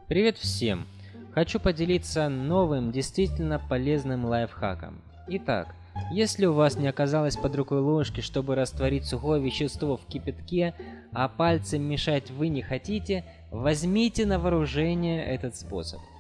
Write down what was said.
Привет всем! Хочу поделиться новым, действительно полезным лайфхаком. Итак, если у вас не оказалось под рукой ложки, чтобы растворить сухое вещество в кипятке, а пальцем мешать вы не хотите, возьмите на вооружение этот способ.